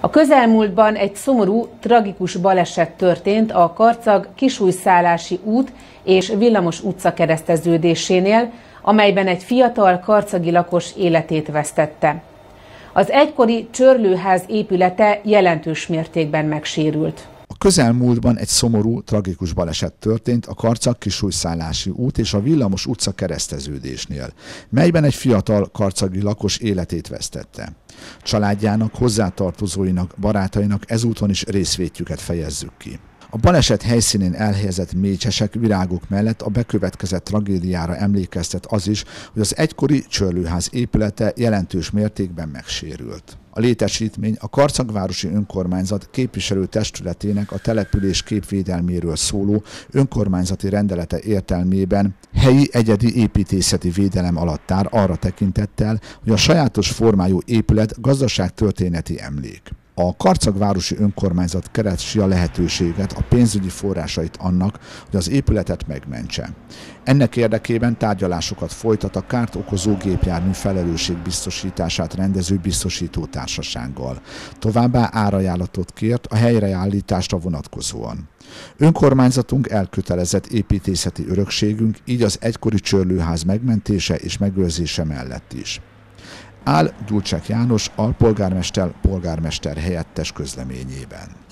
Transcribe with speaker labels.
Speaker 1: A közelmúltban egy szomorú, tragikus baleset történt a Karcag-Kisújszállási út és Villamos utca kereszteződésénél, amelyben egy fiatal karcagi lakos életét vesztette. Az egykori Csörlőház épülete jelentős mértékben megsérült.
Speaker 2: A közelmúltban egy szomorú, tragikus baleset történt a Karcag-Kisújszállási út és a Villamos utca kereszteződésnél, melyben egy fiatal karcagi lakos életét vesztette. Családjának, hozzátartozóinak, barátainak ezúton is részvétjüket fejezzük ki. A baleset helyszínén elhelyezett mécsesek, virágok mellett a bekövetkezett tragédiára emlékeztet az is, hogy az egykori Csörlőház épülete jelentős mértékben megsérült. A létesítmény a Karcagvárosi Önkormányzat képviselőtestületének a település képvédelméről szóló önkormányzati rendelete értelmében helyi egyedi építészeti védelem alatt áll arra tekintettel, hogy a sajátos formájú épület gazdaságtörténeti emlék. A Karcagvárosi Önkormányzat keresi a lehetőséget, a pénzügyi forrásait annak, hogy az épületet megmentse. Ennek érdekében tárgyalásokat folytat a kárt okozó gépjármű felelősségbiztosítását rendező biztosítótársasággal. Továbbá árajánlatot kért a helyreállításra vonatkozóan. Önkormányzatunk elkötelezett építészeti örökségünk, így az egykori Csörlőház megmentése és megőrzése mellett is. Áll Gyurcsák János alpolgármester polgármester helyettes közleményében.